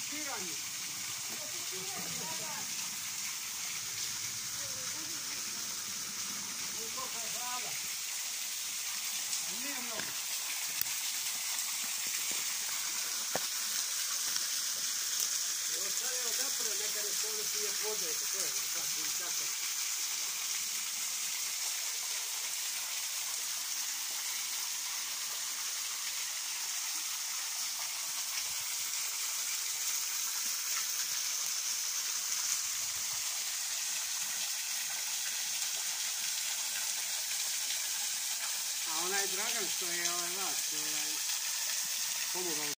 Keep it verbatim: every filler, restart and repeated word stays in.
asistiranje. Koliko je hlada. Nije mnogo. Evo sad je odapre, neka ne se ovdje pije vode, to je sad, ili tako. A onaj Dragan što je ovaj vas, ovaj, pomogao